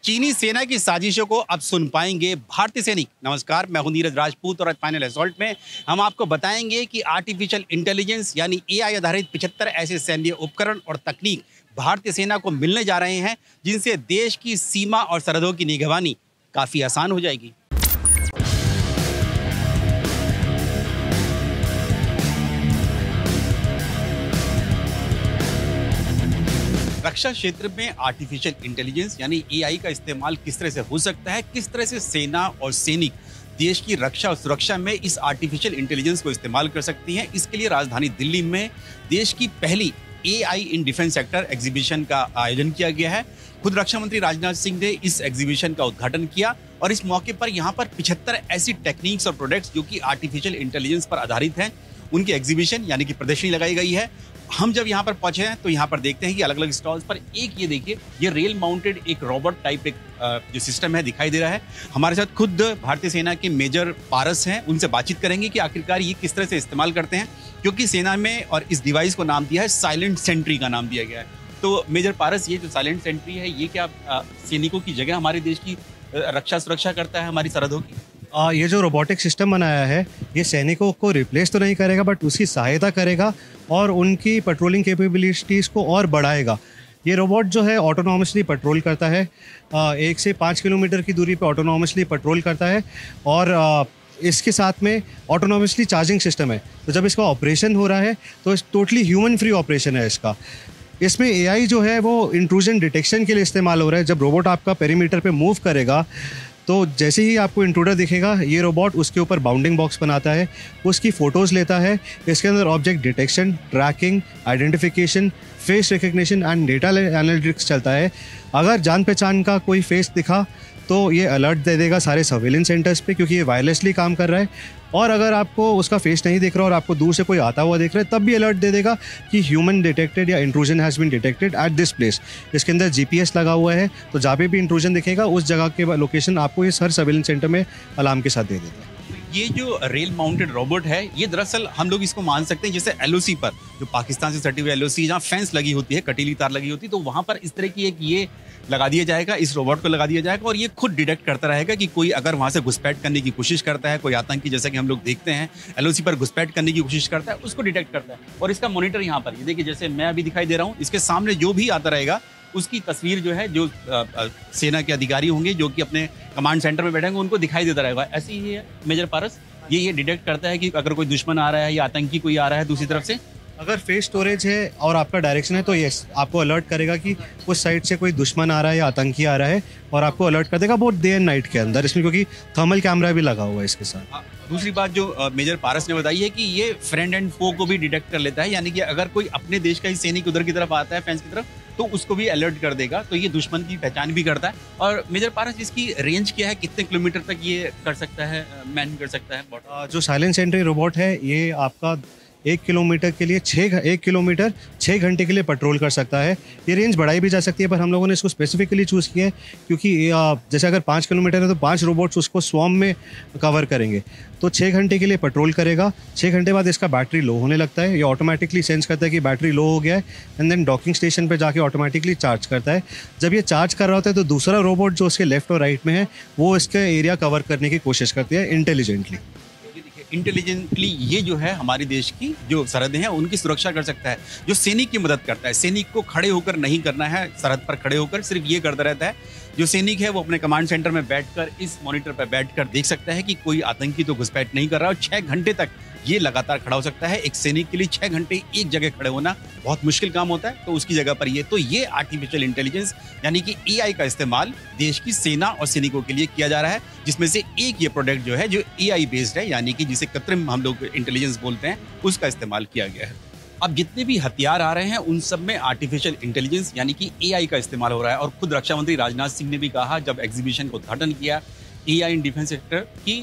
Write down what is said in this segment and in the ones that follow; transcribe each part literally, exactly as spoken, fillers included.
चीनी सेना की साजिशों को अब सुन पाएंगे भारतीय सैनिक। नमस्कार, मैं हूं नीरज राजपूत और आज फाइनल असॉल्ट में हम आपको बताएंगे कि आर्टिफिशियल इंटेलिजेंस यानी एआई आधारित पचहत्तर ऐसे सैन्य उपकरण और तकनीक भारतीय सेना को मिलने जा रहे हैं जिनसे देश की सीमा और सरहदों की निगरानी काफ़ी आसान हो जाएगी। रक्षा क्षेत्र में आर्टिफिशियल इंटेलिजेंस यानी एआई का इस्तेमाल किस तरह से हो सकता है, किस तरह से सेना और सैनिक देश की रक्षा और सुरक्षा में इस आर्टिफिशियल इंटेलिजेंस को इस्तेमाल कर सकती हैं, इसके लिए राजधानी दिल्ली में देश की पहली AI in defence sector exhibition का आयोजन किया गया है। खुद रक्षा मंत्री राजनाथ सिंह ने इस एग्जीबिशन का उद्घाटन किया और इस मौके पर यहाँ पर पचहत्तर ऐसी टेक्निक्स और प्रोडक्ट्स जो कि आर्टिफिशियल इंटेलिजेंस पर आधारित हैं, उनकी एग्जीबिशन यानी कि प्रदर्शनी लगाई गई है। हम जब यहाँ पर पहुंचे हैं तो यहाँ पर देखते हैं कि अलग अलग स्टॉल्स पर एक ये देखिए, ये रेल माउंटेड एक रोबोट टाइप एक जो सिस्टम है दिखाई दे रहा है। हमारे साथ खुद भारतीय सेना के मेजर पारस हैं, उनसे बातचीत करेंगे कि आखिरकार ये किस तरह से इस्तेमाल करते हैं, क्योंकि सेना में और इस डिवाइस को नाम दिया है साइलेंट सेंट्री का नाम दिया गया है। तो मेजर पारस, ये जो साइलेंट सेंट्री है ये क्या सैनिकों की जगह हमारे देश की रक्षा सुरक्षा करता है, हमारी सरहदों की? आ, ये जो रोबोटिक सिस्टम बनाया है ये सैनिकों को रिप्लेस तो नहीं करेगा बट उसकी सहायता करेगा और उनकी पेट्रोलिंग कैपेबिलिटीज़ को और बढ़ाएगा। ये रोबोट जो है ऑटोनॉमसली पेट्रोल करता है, आ, एक से पाँच किलोमीटर की दूरी पे ऑटोनॉमसली पेट्रोल करता है और आ, इसके साथ में ऑटोनॉमसली चार्जिंग सिस्टम है। तो जब इसका ऑपरेशन हो रहा है तो टोटली ह्यूमन फ्री ऑपरेशन है इसका। इसमें एआई जो है वो इंट्रूजन डिटेक्शन के लिए इस्तेमाल हो रहा है। जब रोबोट आपका पेरीमीटर पे मूव करेगा तो जैसे ही आपको इंट्रूडर दिखेगा ये रोबोट उसके ऊपर बाउंडिंग बॉक्स बनाता है, उसकी फ़ोटोज़ लेता है। इसके अंदर object detection, tracking, identification, face recognition and data analytics चलता है। अगर जान पहचान का कोई फेस दिखा तो ये अलर्ट दे देगा सारे सर्वेलेंस सेंटर्स पे, क्योंकि ये वायरलेसली काम कर रहा है। और अगर आपको उसका फेस नहीं दिख रहा और आपको दूर से कोई आता हुआ दिख रहा है तब भी अलर्ट दे देगा कि ह्यूमन डिटेक्टेड या intrusion has been detected at this place. इसके अंदर जीपीएस लगा हुआ है तो जहाँ पे भी इंट्रूजन दिखेगा उस जगह के लोकेशन आपको ये हर सर्वेलेंस सेंटर में अलार्म के साथ दे देता है। ये जो रेल माउंटेड रोबोट है ये दरअसल हम लोग इसको मान सकते हैं जैसे एलओसी पर, जो पाकिस्तान से सटी हुई एलओसी जहाँ फेंस लगी होती है, कटीली तार लगी होती है, तो वहाँ पर इस तरह की एक ये लगा दिया जाएगा, इस रोबोट को लगा दिया जाएगा और ये खुद डिटेक्ट करता रहेगा कि कोई अगर वहाँ से घुसपैठ करने की कोशिश करता है, कोई आतंकी जैसा कि हम लोग देखते हैं एलओसी पर घुसपैठ करने की कोशिश करता है, उसको डिटेक्ट करता है। और इसका मॉनिटर यहाँ पर ये देखिए, जैसे मैं अभी दिखाई दे रहा हूँ, इसके सामने जो भी आता रहेगा उसकी तस्वीर जो है जो आ, आ, सेना के अधिकारी होंगे जो कि अपने कमांड सेंटर में बैठेंगे उनको दिखाई देता रहेगा। ऐसे ही है मेजर पारस, ये ये डिटेक्ट करता है कि अगर कोई दुश्मन आ रहा है या आतंकी कोई आ रहा है दूसरी तरफ से। अगर फेस स्टोरेज है और आपका डायरेक्शन है तो यस आपको अलर्ट करेगा कि उस साइड से कोई दुश्मन आ रहा है या आतंकी आ रहा है और आपको अलर्ट कर देगा बहुत डे एंड नाइट के अंदर इसमें, क्योंकि थर्मल कैमरा भी लगा हुआ है इसके साथ। दूसरी बात जो आ, मेजर पारस ने बताई है कि ये फ्रेंड एंड फो को भी डिटेक्ट कर लेता है, यानी कि अगर कोई अपने देश का ही सैनिक उधर की तरफ आता है फेंस की तरफ तो उसको भी अलर्ट कर देगा, तो ये दुश्मन की पहचान भी करता है। और मेजर पारस, इसकी रेंज क्या है, कितने किलोमीटर तक ये कर सकता है, मैन कर सकता है? जो साइलेंट सेंट्री रोबोट है ये आपका एक किलोमीटर के लिए छः एक किलोमीटर छः घंटे के लिए पेट्रोल कर सकता है। ये रेंज बढ़ाई भी जा सकती है पर हम लोगों ने इसको स्पेसिफिकली चूज़ किया है क्योंकि जैसे अगर पाँच किलोमीटर है तो पाँच रोबोट्स उसको स्वॉर्म में कवर करेंगे। तो छः घंटे के लिए पेट्रोल करेगा, छः घंटे बाद इसका बैटरी लो होने लगता है, ये ऑटोमेटिकली सेंस करता है कि बैटरी लो हो गया है एंड देन डॉकिंग स्टेशन पर जाके ऑटोमेटिकली चार्ज करता है। जब ये चार्ज कर रहा होता है तो दूसरा रोबोट जो उसके लेफ्ट और राइट में है वो इसका एरिया कवर करने की कोशिश करती है इंटेलिजेंटली। इंटेलिजेंटली ये जो है हमारे देश की जो सरहदें हैं उनकी सुरक्षा कर सकता है, जो सैनिक की मदद करता है। सैनिक को खड़े होकर नहीं करना है, सरहद पर खड़े होकर सिर्फ ये करता रहता है। जो सैनिक है वो अपने कमांड सेंटर में बैठकर इस मॉनिटर पर बैठकर देख सकता है कि कोई आतंकी तो घुसपैठ नहीं कर रहा और छः घंटे तक ये लगातार खड़ा हो सकता है। एक सैनिक के लिए छः घंटे एक जगह खड़े होना बहुत मुश्किल काम होता है, तो उसकी जगह पर ये तो ये आर्टिफिशियल इंटेलिजेंस यानी कि एआई का इस्तेमाल देश की सेना और सैनिकों के लिए किया जा रहा है, जिसमें से एक ये प्रोडक्ट जो है जो एआई बेस्ड है, यानी कि जिसे कृत्रिम हम लोग इंटेलिजेंस बोलते हैं, उसका इस्तेमाल किया गया है। अब जितने भी हथियार आ रहे हैं उन सब में आर्टिफिशियल इंटेलिजेंस यानी कि एआई का इस्तेमाल हो रहा है। और खुद रक्षा मंत्री राजनाथ सिंह ने भी कहा जब एग्जीबिशन का उद्घाटन किया एआई इन डिफेंस सेक्टर की,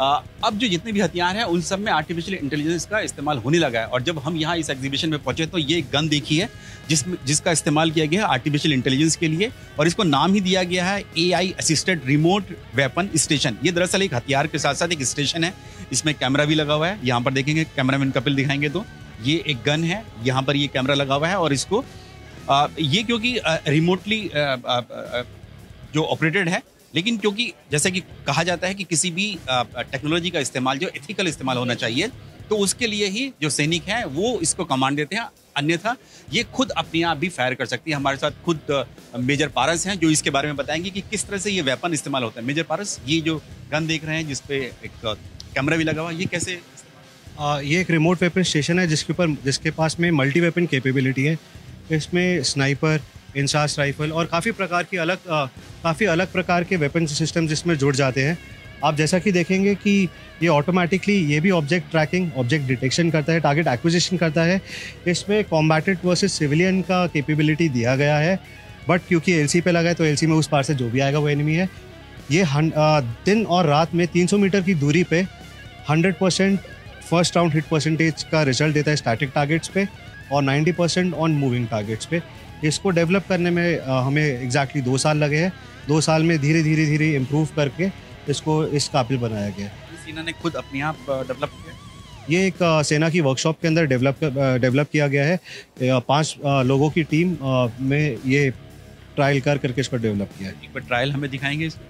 अब जो जितने भी हथियार हैं उन सब में आर्टिफिशियल इंटेलिजेंस का इस्तेमाल होने लगा है। और जब हम यहाँ इस एग्जीबिशन में पहुंचे तो ये गन देखी है जिसमें जिसका इस्तेमाल किया गया है आर्टिफिशियल इंटेलिजेंस के लिए, और इसको नाम ही दिया गया है AI assisted remote weapon station. ये दरअसल एक हथियार के साथ साथ एक स्टेशन है, इसमें कैमरा भी लगा हुआ है। यहाँ पर देखेंगे, कैमरामैन कपिल दिखाएंगे तो ये एक गन है, यहाँ पर ये कैमरा लगा हुआ है और इसको आ, ये क्योंकि रिमोटली जो ऑपरेटेड है, लेकिन क्योंकि जैसे कि कहा जाता है कि किसी भी टेक्नोलॉजी का इस्तेमाल जो एथिकल इस्तेमाल होना चाहिए, तो उसके लिए ही जो सैनिक हैं वो इसको कमांड देते हैं, अन्यथा ये खुद अपने आप भी फायर कर सकती है। हमारे साथ खुद मेजर पारस हैं जो इसके बारे में बताएंगे कि किस तरह से ये वेपन इस्तेमाल होता है। मेजर पारस, ये जो गन देख रहे हैं जिसपे एक कैमरा भी लगा हुआ है, ये कैसे? आ, ये एक रिमोट वेपन स्टेशन है जिसके ऊपर जिसके पास में मल्टी वेपन कैपेबिलिटी है। इसमें स्नाइपर, इंसास राइफल और काफ़ी प्रकार की अलग काफ़ी अलग प्रकार के वेपन सिस्टम जिसमें जुड़ जाते हैं। आप जैसा कि देखेंगे कि ये ऑटोमेटिकली ये भी ऑब्जेक्ट ट्रैकिंग, ऑब्जेक्ट डिटेक्शन करता है, टारगेट एक्विजिशन करता है। इसमें कॉम्बैटेड वर्सेस सिविलियन का कैपेबिलिटी दिया गया है, बट क्योंकि एलसी पे लगा है तो एलसी में उस पार से जो भी आएगा वो एनिमी है। ये हन, आ, दिन और रात में तीन सौ मीटर की दूरी पे hundred percent first round hit percentage का रिजल्ट देता है स्टैटिक टारगेट्स पे और ninety percent on moving targets पे। इसको डेवलप करने में आ, हमें एग्जैक्टली दो साल लगे हैं। दो साल में धीरे धीरे धीरे इम्प्रूव करके इसको इस काबिल बनाया गया। सेना ने खुद अपने आप डेवलप किया? ये एक आ, सेना की वर्कशॉप के अंदर डेवलप डेवलप किया गया है। आ, पांच आ, लोगों की टीम आ, में ये ट्रायल कर करके इसको डेवलप किया है। एक बार ट्रायल हमें दिखाएंगे इसको।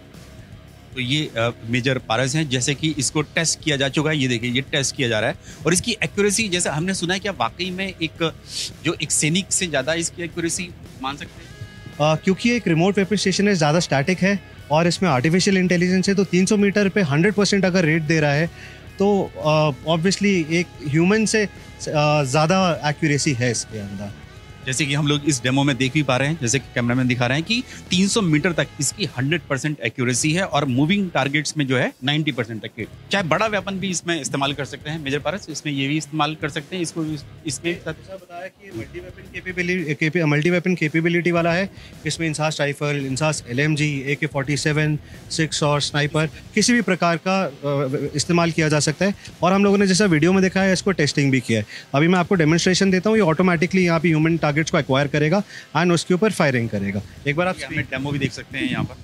तो ये आ, मेजर पारस हैं, जैसे कि इसको टेस्ट किया जा चुका है। ये देखिए, ये टेस्ट किया जा रहा है और इसकी एक्यूरेसी, जैसे हमने सुना है कि वाकई में एक जो एक सैनिक से ज़्यादा इसकी एक्यूरेसी मान सकते हैं। आ, क्योंकि एक रिमोट वेपन स्टेशन है, ज़्यादा स्टैटिक है और इसमें आर्टिफिशियल इंटेलिजेंस है, तो तीन सौ मीटर पे हंड्रेड परसेंट अगर रेट दे रहा है तो ऑब्वियसली एक ह्यूमन से ज़्यादा एक्यूरेसी है इसके अंदर। जैसे कि हम लोग इस डेमो में देख भी पा रहे हैं, जैसे कि कैमरामैन दिखा रहे हैं कि तीन सौ मीटर तक इसकी हंड्रेड परसेंट एक्यूरेसी है और मूविंग टारगेट्स में जो है नाइंटी परसेंट तक के। चाहे बड़ा वेपन भी इसमें इस्तेमाल कर सकते हैं मेजर पारस, इसमें ये भी इस्तेमाल कर सकते हैं इसको। इसमें जैसा बताया कि multi weapon capability multi weapon capability वाला है। इसमें INSAS rifle, INSAS LMG, A K forty seven, six और स्नाइपर किसी भी प्रकार का इस्तेमाल किया जा सकता है। और हम लोगों ने जैसा वीडियो में दिखाया है, इसको टेस्टिंग भी किया है। अभी मैं आपको डेमोन्स्ट्रेशन देता हूँ। ये ऑटोमेटिकली यहाँ पे ह्यूमन टारगेट्स को एक्वायर करेगा एंड उसके ऊपर फायरिंग करेगा। एक बार आप डेमो भी देख सकते हैं यहाँ पर।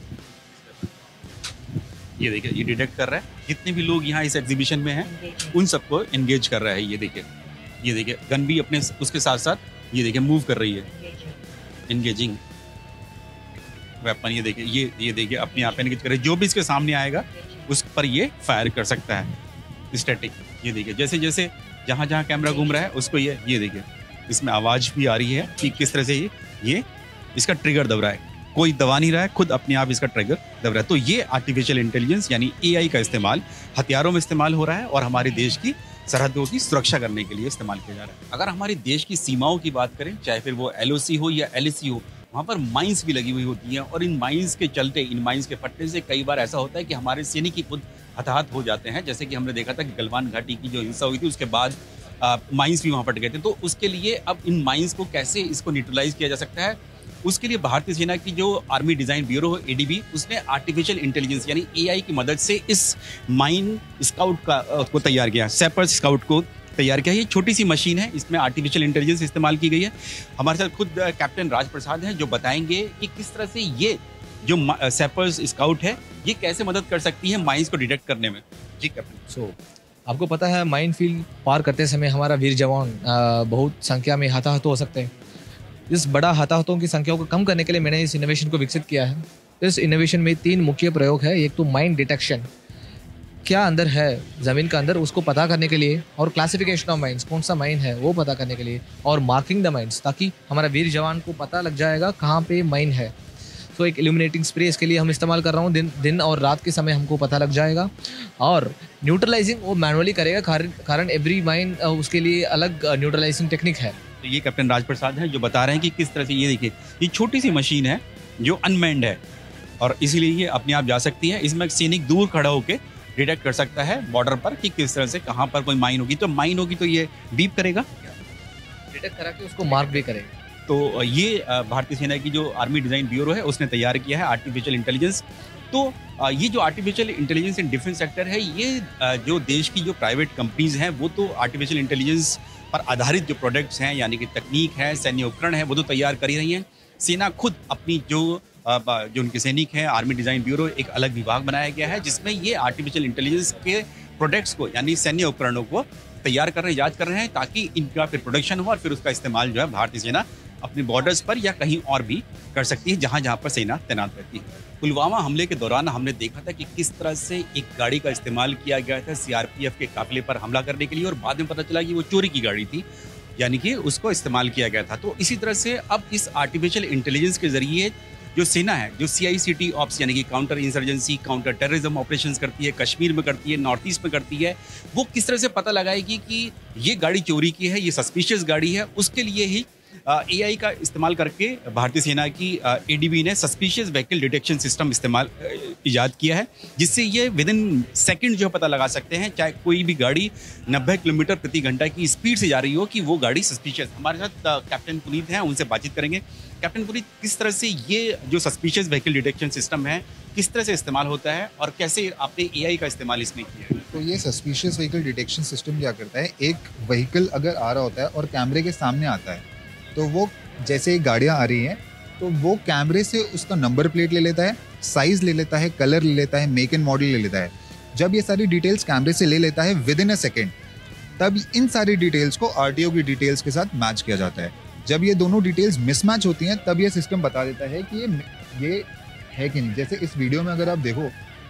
ये देखिए, ये डिटेक्ट कर रहा है जितने भी लोग यहाँ इस एग्जीबिशन में हैं उन सबको एंगेज कर रहा है। ये देखिए, ये देखिए गन भी अपने उसके साथ साथ ये देखिए मूव कर रही है, एंगेजिंग वेपन। ये देखिए, ये ये देखिए अपने आप एंगेज कर रही है। जो भी इसके सामने आएगा उस पर ये फायर कर सकता है स्टैटिक। ये देखिए, जैसे जैसे जहाँ जहाँ कैमरा घूम रहा है उसको ये ये देखिए इसमें आवाज़ भी आ रही है कि किस तरह से ये ये इसका ट्रिगर दब रहा है। कोई दबा नहीं रहा है, खुद अपने आप इसका ट्रिगर दब रहा है। तो ये आर्टिफिशियल इंटेलिजेंस यानी एआई का इस्तेमाल हथियारों में इस्तेमाल हो रहा है और हमारे देश की सरहदों की सुरक्षा करने के लिए इस्तेमाल किया जा रहा है। अगर हमारे देश की सीमाओं की बात करें, चाहे फिर वो एलओसी हो या एलएसी हो, वहाँ पर माइंस भी लगी हुई होती हैं और इन माइंस के चलते, इन माइंस के फटने से कई बार ऐसा होता है कि हमारे सैनिक ही खुद हताहत हो जाते हैं। जैसे कि हमने देखा था कि गलवान घाटी की जो हिंसा हुई थी उसके बाद माइंस भी वहाँ फट गए थे। तो उसके लिए अब इन माइंस को कैसे इसको न्यूट्रलाइज किया जा सकता है, उसके लिए भारतीय सेना की जो आर्मी डिज़ाइन ब्यूरो है एडीबी, उसने आर्टिफिशियल इंटेलिजेंस यानी एआई की मदद से इस माइन स्काउट का को तैयार किया, सैपर्स स्काउट को तैयार किया। ये छोटी सी मशीन है, इसमें आर्टिफिशियल इंटेलिजेंस इस्तेमाल की गई है। हमारे साथ खुद कैप्टन राज प्रसाद हैं जो बताएंगे कि किस तरह से ये जो सैपर्स स्काउट है ये कैसे मदद कर सकती है माइंस को डिटेक्ट करने में। जी कैप्टन। सो so, आपको पता है माइन फील्ड पार करते समय हमारा वीर जवान बहुत संख्या में हताहत हो सकते हैं। इस बड़ा हताहतों की संख्या को कम करने के लिए मैंने इस इनोवेशन को विकसित किया है। इस इनोवेशन में तीन मुख्य प्रयोग है। एक तो माइन डिटेक्शन, क्या अंदर है ज़मीन का अंदर उसको पता करने के लिए, और क्लासिफिकेशन ऑफ माइंस, कौन सा माइन है वो पता करने के लिए, और मार्किंग द माइंस, ताकि हमारा वीर जवान को पता लग जाएगा कहाँ पे माइन है। तो एक इल्यूमिनेटिंग स्प्रे इसके लिए हम इस्तेमाल कर रहा हूँ। दिन दिन और रात के समय हमको पता लग जाएगा। और न्यूट्रलाइजिंग वो मैनुअली करेगा, कारण कारण एवरी माइन उसके लिए अलग न्यूट्रलाइजिंग टेक्निक है। तो ये कैप्टन राज प्रसाद हैं जो बता रहे हैं कि किस तरह से, ये देखिए ये छोटी सी मशीन है जो अनमैन्ड है और इसीलिए ये अपने आप जा सकती है। इसमें सैनिक दूर खड़ा होकर डिटेक्ट कर सकता है बॉर्डर पर कि किस तरह से कहाँ पर कोई माइन होगी। तो माइन होगी तो ये बीप करेगा, डिटेक्ट करा के उसको मार्क भी करेगा। तो ये भारतीय सेना की जो आर्मी डिज़ाइन ब्यूरो है उसने तैयार किया है आर्टिफिशियल इंटेलिजेंस। तो ये जो artificial intelligence in defence sector है, ये जो देश की जो प्राइवेट कंपनीज हैं वो तो आर्टिफिशियल इंटेलिजेंस पर आधारित जो प्रोडक्ट्स हैं यानी कि तकनीक है, सैन्य उपकरण है, वो तो तैयार कर ही रही हैं। सेना खुद अपनी जो जो उनके सैनिक हैं, आर्मी डिज़ाइन ब्यूरो एक अलग विभाग बनाया गया है जिसमें ये आर्टिफिशियल इंटेलिजेंस के प्रोडक्ट्स को यानी सैन्य उपकरणों को तैयार कर रहे हैं, इजाद कर रहे हैं ताकि इनका फिर प्रोडक्शन हो और फिर उसका इस्तेमाल जो है भारतीय सेना अपने बॉर्डर्स पर या कहीं और भी कर सकती है जहाँ जहाँ पर सेना तैनात रहती है। पुलवामा हमले के दौरान हमने देखा था कि किस तरह से एक गाड़ी का इस्तेमाल किया गया था सीआरपीएफ के काफिले पर हमला करने के लिए, और बाद में पता चला कि वो चोरी की गाड़ी थी, यानी कि उसको इस्तेमाल किया गया था। तो इसी तरह से अब इस आर्टिफिशियल इंटेलिजेंस के जरिए जो सेना है, जो सी आई सी टी ऑप्स यानी कि counter insurgency, counter terrorism operations करती है, कश्मीर में करती है, नॉर्थ ईस्ट में करती है, वो किस तरह से पता लगाएगी कि ये गाड़ी चोरी की है, ये सस्पिशियस गाड़ी है। उसके लिए ही ए आई का इस्तेमाल करके भारतीय सेना की ए डी बी ने सस्पिशियस व्हीकल डिटेक्शन सिस्टम इस्तेमाल इजाद किया है, जिससे ये विद इन सेकेंड जो पता लगा सकते हैं, चाहे कोई भी गाड़ी नब्बे किलोमीटर प्रति घंटा की स्पीड से जा रही हो, कि वो गाड़ी सस्पिशियस। हमारे साथ कैप्टन पुनीत हैं, उनसे बातचीत करेंगे। कैप्टन पुनीत, किस तरह से ये जो सस्पिशियस व्हीकल डिटेक्शन सिस्टम है किस तरह से इस्तेमाल होता है और कैसे आपने ए आई का इस्तेमाल इसमें किया है? तो ये सस्पिशियस व्हीकल डिटेक्शन सिस्टम क्या करता है, एक व्हीकल अगर आ रहा होता है और कैमरे के सामने आता है, तो वो जैसे गाड़ियाँ आ रही हैं तो वो कैमरे से उसका नंबर प्लेट ले लेता है, साइज़ ले लेता है, कलर ले लेता है, मेक एंड मॉडल ले लेता है। जब ये सारी डिटेल्स कैमरे से ले लेता है विद इन अ सेकेंड, तब इन सारी डिटेल्स को आर टी ओ की डिटेल्स के साथ मैच किया जाता है। जब ये दोनों डिटेल्स मिसमैच होती हैं तब ये सिस्टम बता देता है कि ये ये है कि नहीं। जैसे इस वीडियो में अगर आप देखो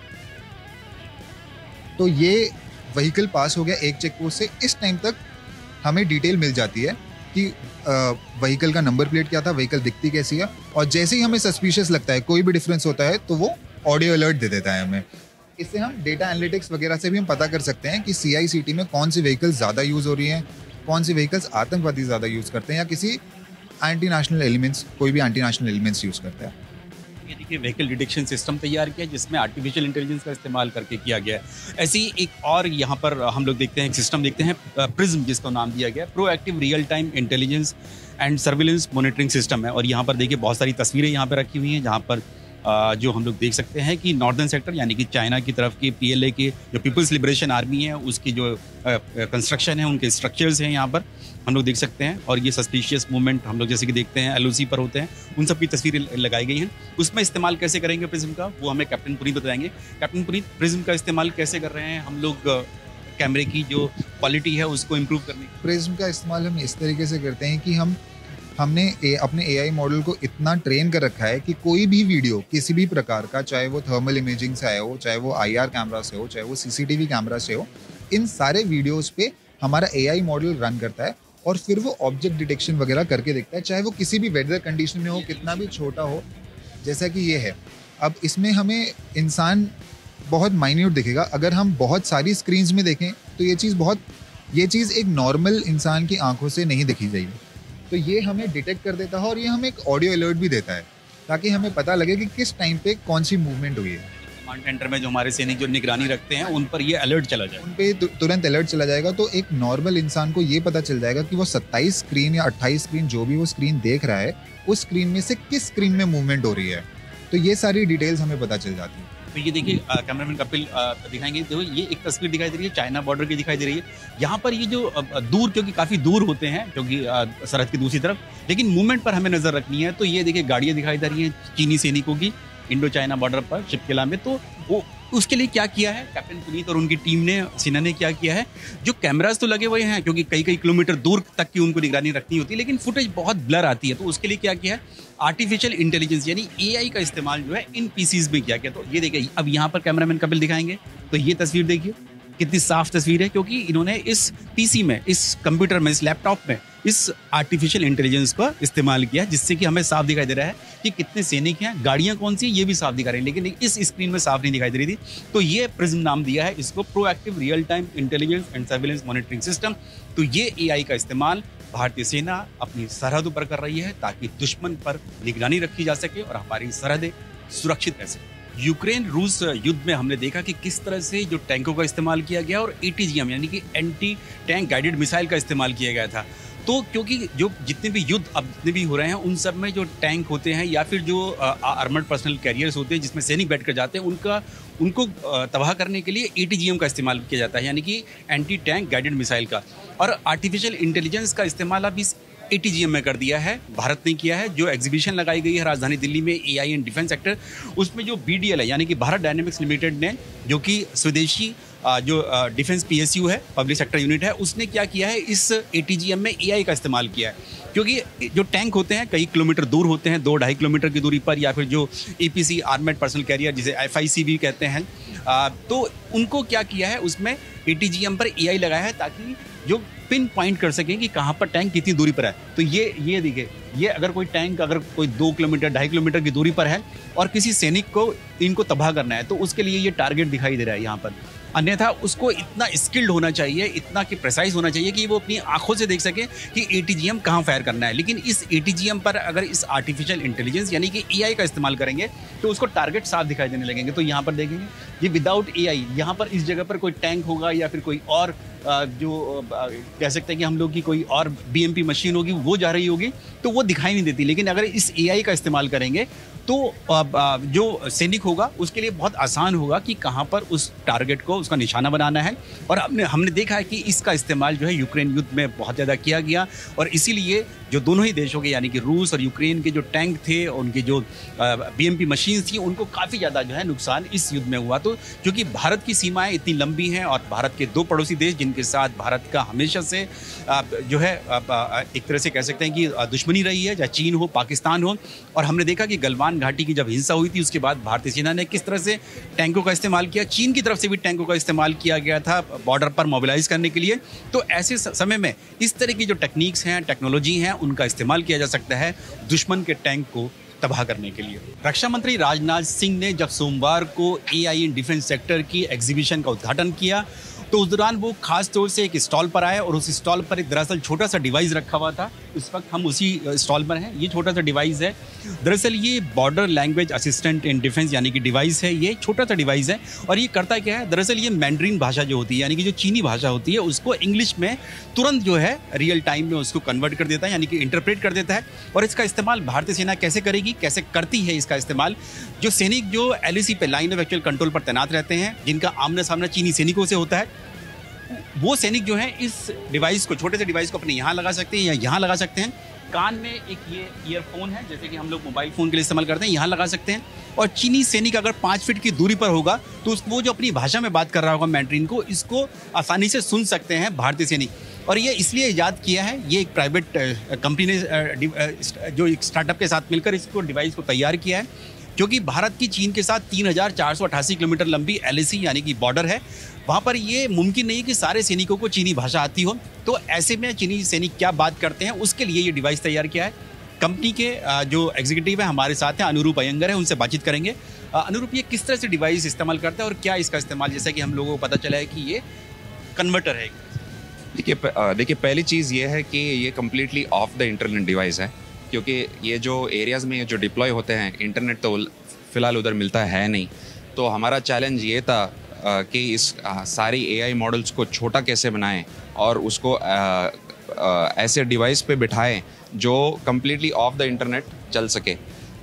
तो ये व्हीकल पास हो गया एक चेक पोस्ट से, इस टाइम तक हमें डिटेल मिल जाती है कि व्हीकल का नंबर प्लेट क्या था, व्हीकल दिखती कैसी है, और जैसे ही हमें सस्पिशियस लगता है, कोई भी डिफरेंस होता है, तो वो ऑडियो अलर्ट दे देता है हमें। इससे हम डेटा एनालिटिक्स वगैरह से भी हम पता कर सकते हैं कि सी आई सी टी में कौन सी व्हीकल्स ज़्यादा यूज़ हो रही हैं, कौन सी व्हीकल्स आतंकवादी ज़्यादा यूज़ करते हैं या किसी एंटी नेशनल एलिमेंट्स, कोई भी एंटी नेशनल एलिमेंट्स यूज़ करता है। ये देखिए व्हीकल डिटेक्शन सिस्टम तैयार किया जिसमें आर्टिफिशियल इंटेलिजेंस का इस्तेमाल करके किया गया है। ऐसे ही एक और यहाँ पर हम लोग देखते हैं, एक सिस्टम देखते हैं प्रिज्म, जिसका नाम दिया गया proactive real time intelligence and surveillance monitoring system है। और यहाँ पर देखिए बहुत सारी तस्वीरें यहाँ पर रखी हुई हैं, जहाँ पर आ, जो हम लोग देख सकते हैं कि नॉर्दर्न सेक्टर यानी कि चाइना की तरफ के पी एल ए के जो पीपल्स लिबरेशन आर्मी है, उसकी जो कंस्ट्रक्शन है, उनके स्ट्रक्चर्स हैं यहाँ पर हम लोग देख सकते हैं। और ये सस्पिशियस मूवमेंट हम लोग जैसे कि देखते हैं एल ओ सी पर होते हैं, उन सब की तस्वीरें लगाई गई हैं। उसमें इस्तेमाल कैसे करेंगे प्रिज्म का, वो हमें कैप्टन पुनीत बताएंगे। कैप्टन पुनीत, प्रिज्म का इस्तेमाल कैसे कर रहे हैं हम लोग कैमरे की जो क्वालिटी है उसको इम्प्रूव करने? प्रिज्म का इस्तेमाल हम इस तरीके से करते हैं कि हम हमने ए, अपने ए आई मॉडल को इतना ट्रेन कर रखा है कि कोई भी वीडियो किसी भी प्रकार का, चाहे वो थर्मल इमेजिंग से आया हो, चाहे वो आई आर कैमरा से हो, चाहे वो C C T V camera से हो, इन सारे वीडियोस पे हमारा ए आई मॉडल रन करता है और फिर वो ऑब्जेक्ट डिटेक्शन वगैरह करके देखता है, चाहे वो किसी भी वेदर कंडीशन में हो, कितना भी छोटा हो, जैसा कि ये है। अब इसमें हमें इंसान बहुत माइन्यूट दिखेगा, अगर हम बहुत सारी स्क्रीन्स में देखें तो ये चीज़ बहुत ये चीज़ एक नॉर्मल इंसान की आंखों से नहीं दिखी जाएगी। तो ये हमें डिटेक्ट कर देता है और ये हमें एक ऑडियो अलर्ट भी देता है ताकि हमें पता लगे कि किस टाइम पे कौन सी मूवमेंट हुई है। कमांड सेंटर में जो हमारे सैनिक जो निगरानी रखते हैं उन पर ये अलर्ट चला जाए, उन पे तुरंत अलर्ट चला जाएगा। तो एक नॉर्मल इंसान को ये पता चल जाएगा कि वो सत्ताईस स्क्रीन या अट्ठाईस स्क्रीन जो भी वो स्क्रीन देख रहा है, उस स्क्रीन में से किस स्क्रीन में मूवमेंट हो रही है। तो ये सारी डिटेल्स हमें पता चल जाती है। तो ये देखिए कैमरामैन कपिल दिखाएंगे, देखो ये एक तस्वीर दिखाई दे रही है, चाइना बॉर्डर की दिखाई दे रही है। यहाँ पर ये जो अ, दूर, क्योंकि काफ़ी दूर होते हैं क्योंकि सरहद की दूसरी तरफ, लेकिन मूवमेंट पर हमें नज़र रखनी है। तो ये देखिए गाड़ियाँ दिखाई दे रही हैं चीनी सैनिकों की इंडो चाइना बॉर्डर पर शिपकिला में। तो वो उसके लिए क्या किया है कैप्टन पुनीत और उनकी टीम ने, सेना ने क्या किया है, जो कैमरास तो लगे हुए हैं क्योंकि कई कई किलोमीटर दूर तक की उनको निगरानी रखनी होती है, लेकिन फुटेज बहुत ब्लर आती है। तो उसके लिए क्या किया है, आर्टिफिशियल इंटेलिजेंस यानी ए आई का इस्तेमाल जो है इन पीसीज में किया गया। तो ये देखिए अब यहाँ पर कैमरामैन कपिल दिखाएंगे, तो ये तस्वीर देखिए कितनी साफ तस्वीर है, क्योंकि इन्होंने इस पीसी में, इस कंप्यूटर में, इस लैपटॉप में इस आर्टिफिशियल इंटेलिजेंस का इस्तेमाल किया, जिससे कि हमें साफ दिखाई दे रहा है कि कितने सैनिक हैं, गाड़ियां कौन सी ये भी साफ दिखा रही है, लेकिन इस स्क्रीन में साफ नहीं दिखाई दे रही थी। तो ये प्रिज्म नाम दिया है इसको, proactive real time intelligence and surveillance monitoring system. तो ये ए आई का इस्तेमाल भारतीय सेना अपनी सरहदों पर कर रही है ताकि दुश्मन पर निगरानी रखी जा सके और हमारी सरहदें सुरक्षित रह सके। यूक्रेन रूस युद्ध में हमने देखा कि किस तरह से जो टैंकों का इस्तेमाल किया गया और ए टी जी एम यानी कि एंटी टैंक गाइडेड मिसाइल का इस्तेमाल किया गया था। तो क्योंकि जो जितने भी युद्ध अब जितने भी हो रहे हैं उन सब में जो टैंक होते हैं या फिर जो आर्मर्ड पर्सनल कैरियर्स होते हैं जिसमें सैनिक बैठ कर जाते हैं, उनका उनको तबाह करने के लिए ए टी जी एम का इस्तेमाल किया जाता है, यानी कि एंटी टैंक गाइडेड मिसाइल का। और आर्टिफिशियल इंटेलिजेंस का इस्तेमाल अब इस ए टी जी एम में कर दिया है, भारत ने किया है। जो एग्जीबिशन लगाई गई है राजधानी दिल्ली में A I and defence sector, उसमें जो बी डी एल है यानी कि भारत डायनेमिक्स लिमिटेड ने, जो कि स्वदेशी आ, जो डिफेंस पीएसयू है, पब्लिक सेक्टर यूनिट है, उसने क्या किया है, इस एटीजीएम में एआई का इस्तेमाल किया है। क्योंकि जो टैंक होते हैं कई किलोमीटर दूर होते हैं, दो ढाई किलोमीटर की दूरी पर, या फिर जो एपीसी आर्मेड पर्सनल कैरियर जिसे एफआईसी भी कहते हैं, आ, तो उनको क्या किया है, उसमें एटीजीएम पर एआई लगाया है ताकि जो पिन पॉइंट कर सकें कि कहाँ पर टैंक कितनी दूरी पर है। तो ये ये देखिए, ये अगर कोई टैंक अगर कोई दो किलोमीटर ढाई किलोमीटर की दूरी पर है और किसी सैनिक को इनको तबाह करना है, तो उसके लिए ये टारगेट दिखाई दे रहा है यहाँ पर। अन्यथा उसको इतना स्किल्ड होना चाहिए, इतना कि प्रिसाइज होना चाहिए कि वो अपनी आंखों से देख सके कि एटीजीएम कहाँ फायर करना है। लेकिन इस एटीजीएम पर अगर इस आर्टिफिशियल इंटेलिजेंस यानी कि एआई का इस्तेमाल करेंगे तो उसको टारगेट साफ दिखाई देने लगेंगे। तो यहाँ पर देखेंगे ये विदाउट एआई, यहाँ पर इस जगह पर कोई टैंक होगा या फिर कोई और जो कह सकते हैं कि हम लोग की कोई और बीएमपी मशीन होगी वो जा रही होगी तो वो दिखाई नहीं देती। लेकिन अगर इस एआई का इस्तेमाल करेंगे तो जो सैनिक होगा उसके लिए बहुत आसान होगा कि कहाँ पर उस टारगेट को उसका निशाना बनाना है। और हमने हमने देखा है कि इसका इस्तेमाल जो है यूक्रेन युद्ध में बहुत ज़्यादा किया गया, और इसीलिए जो दोनों ही देशों के यानी कि रूस और यूक्रेन के जो टैंक थे, उनकी जो बीएमपी मशीन थी, उनको काफ़ी ज़्यादा जो है नुकसान इस युद्ध में हुआ। तो क्योंकि भारत की सीमाएं इतनी लंबी हैं और भारत के दो पड़ोसी देश जिनके साथ भारत का हमेशा से जो है एक तरह से कह सकते हैं कि दुश्मनी रही है, चाहे चीन हो, पाकिस्तान हो, और हमने देखा कि गलवान घाटी की जब हिंसा हुई थी उसके बाद भारतीय सेना ने किस तरह से टैंकों का इस्तेमाल किया, चीन की तरफ से भी टैंकों का इस्तेमाल किया गया था बॉर्डर पर मोबिलाइज करने के लिए। तो ऐसे समय में इस तरह की जो टेक्निक्स हैं, टेक्नोलॉजी हैं, उनका इस्तेमाल किया जा सकता है दुश्मन के टैंक को तबाह करने के लिए। रक्षा मंत्री राजनाथ सिंह ने जब सोमवार को एआई इन डिफेंस सेक्टर की एग्जीबिशन का उद्घाटन किया तो उस दौरान वो खास तौर से एक स्टॉल पर आए और उस स्टॉल पर एक दरअसल छोटा सा डिवाइस रखा हुआ था। इस वक्त हम उसी स्टॉल पर हैं। ये छोटा सा डिवाइस है, दरअसल ये border language assistant in defence यानी कि डिवाइस है। ये छोटा सा डिवाइस है और ये करता क्या है, दरअसल ये मैंड्रीन भाषा जो होती है यानी कि जो चीनी भाषा होती है उसको इंग्लिश में तुरंत जो है रियल टाइम में उसको कन्वर्ट कर देता है यानी कि इंटरप्रेट कर देता है। और इसका इस्तेमाल भारतीय सेना कैसे करेगी, कैसे करती है इसका इस्तेमाल, जो सैनिक जो एलएसी पे लाइन ऑफ एक्चुअल कंट्रोल पर तैनात रहते हैं, जिनका आमना सामना चीनी सैनिकों से होता है, वो सैनिक जो है इस डिवाइस को, छोटे से डिवाइस को अपने यहाँ लगा सकते हैं या यहाँ लगा सकते हैं। कान में एक ये ईयरफोन है जैसे कि हम लोग मोबाइल फ़ोन के लिए इस्तेमाल करते हैं, यहाँ लगा सकते हैं। और चीनी सैनिक अगर पाँच फीट की दूरी पर होगा तो उसको वो जो अपनी भाषा में बात कर रहा होगा मैंड्रीन को, इसको आसानी से सुन सकते हैं भारतीय सैनिक। और ये इसलिए ईजाद किया है, ये एक प्राइवेट कंपनी ने जो एक स्टार्टअप के साथ मिलकर इसको डिवाइस को तैयार किया है, क्योंकि भारत की चीन के साथ तीन हज़ार चार सौ अट्ठासी किलोमीटर लंबी एलएसी यानी कि बॉर्डर है। वहाँ पर ये मुमकिन नहीं कि सारे सैनिकों को चीनी भाषा आती हो, तो ऐसे में चीनी सैनिक क्या बात करते हैं उसके लिए ये डिवाइस तैयार किया है। कंपनी के जो एग्जीक्यूटिव है हमारे साथ हैं, अनुरूप अयंगर है, उनसे बातचीत करेंगे। अनुरूप, ये किस तरह से डिवाइस इस्तेमाल करता है और क्या इसका इस्तेमाल, जैसा कि हम लोगों को पता चला है कि ये कन्वर्टर है। देखिए देखिए पहली चीज़ ये है कि ये completely off the internet device है, क्योंकि ये जो एरियाज़ में जो डिप्लॉय होते हैं इंटरनेट तो फ़िलहाल उधर मिलता है नहीं। तो हमारा चैलेंज ये था कि इस सारी एआई मॉडल्स को छोटा कैसे बनाएं और उसको आ, आ, ऐसे डिवाइस पे बिठाएं जो कम्प्लीटली ऑफ द इंटरनेट चल सके।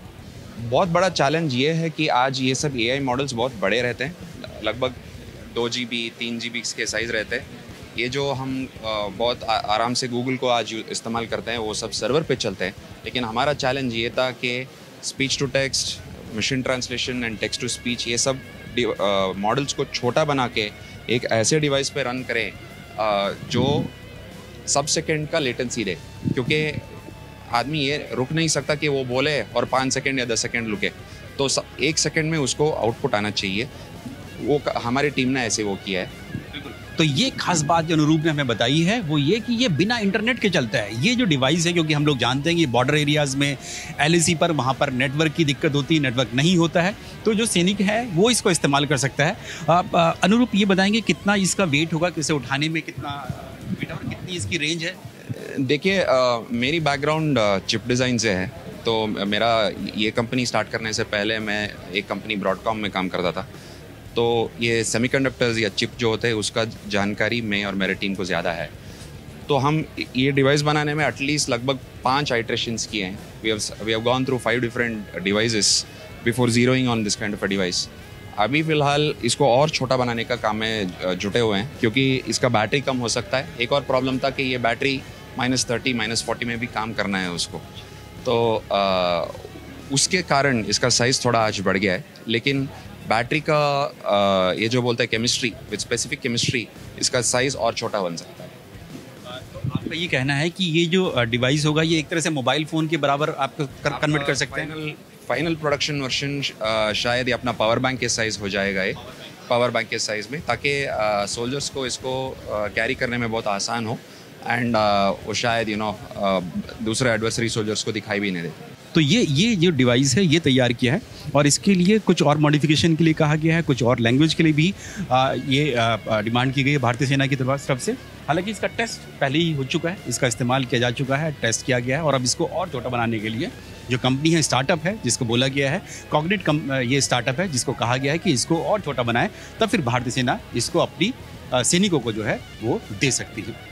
बहुत बड़ा चैलेंज ये है कि आज ये सब एआई मॉडल्स बहुत बड़े रहते हैं, लगभग दो जी बी तीन जी बी के साइज़ रहते हैं। ये जो हम बहुत आराम से गूगल को आज इस्तेमाल करते हैं वो सब सर्वर पे चलते हैं। लेकिन हमारा चैलेंज ये था कि speech to text, machine translation and text to speech, ये सब मॉडल्स को छोटा बना के एक ऐसे डिवाइस पे रन करें uh, जो सब सेकेंड का लेटेंसी दे, क्योंकि आदमी ये रुक नहीं सकता कि वो बोले और पाँच सेकेंड या दस सेकेंड रुके, तो सब एक सेकेंड में उसको आउटपुट आना चाहिए। वो हमारी टीम ने ऐसे वो किया है। तो ये खास बात जो अनुरूप ने हमें बताई है वो ये कि ये बिना इंटरनेट के चलता है। ये जो डिवाइस है, क्योंकि हम लोग जानते हैं कि बॉर्डर एरियाज़ में एलएसी पर वहाँ पर नेटवर्क की दिक्कत होती है, नेटवर्क नहीं होता है, तो जो सैनिक है वो इसको इस्तेमाल कर सकता है। आप अनुरूप ये बताएंगे कितना इसका वेट होगा, किसे उठाने में कितना वेट और कितनी इसकी रेंज है? देखिए, मेरी बैकग्राउंड चिप डिज़ाइन से है, तो मेरा ये कंपनी स्टार्ट करने से पहले मैं एक कंपनी ब्रॉडकॉम में काम करता था। तो ये सेमीकंडक्टर्स या चिप जो होते हैं उसका जानकारी मैं और मेरे टीम को ज़्यादा है। तो हम ये डिवाइस बनाने में एटलीस्ट लगभग पांच आइट्रेशंस किए हैं। We have we have gone through five different devices before zeroing on this kind of a device. अभी फ़िलहाल इसको और छोटा बनाने का काम में जुटे हुए हैं, क्योंकि इसका बैटरी कम हो सकता है। एक और प्रॉब्लम था कि ये battery minus thirty minus forty में भी काम करना है उसको, तो आ, उसके कारण इसका साइज़ थोड़ा आज बढ़ गया है। लेकिन बैटरी का अ, ये जो बोलते हैं केमिस्ट्री विद स्पेसिफिक केमिस्ट्री, इसका साइज और छोटा बन सकता है। तो आपका ये कहना है कि ये जो डिवाइस होगा ये एक तरह से मोबाइल फ़ोन के बराबर आप कन्वर्ट कर सकते हैं? फाइनल फाइनल प्रोडक्शन वर्जन शायद ये अपना पावर बैंक के साइज़ हो जाएगा, ये पावर बैंक के साइज़ में, ताकि सोल्जर्स को इसको कैरी करने में बहुत आसान हो एंड वो शायद यू नो दूसरे एडवर्सरी सोल्जर्स को दिखाई भी नहीं देते। तो ये ये जो डिवाइस है ये तैयार किया है और इसके लिए कुछ और मॉडिफिकेशन के लिए कहा गया है, कुछ और लैंग्वेज के लिए भी आ, ये आ, डिमांड की गई है भारतीय सेना की तरफ से। हालांकि इसका टेस्ट पहले ही हो चुका है, इसका इस्तेमाल किया जा चुका है, टेस्ट किया गया है और अब इसको और छोटा बनाने के लिए जो कंपनी है, स्टार्टअप है जिसको बोला गया है कॉग्निट कम, ये स्टार्टअप है जिसको कहा गया है कि इसको और छोटा बनाए, तब फिर भारतीय सेना इसको अपनी सैनिकों को जो है वो दे सकती है।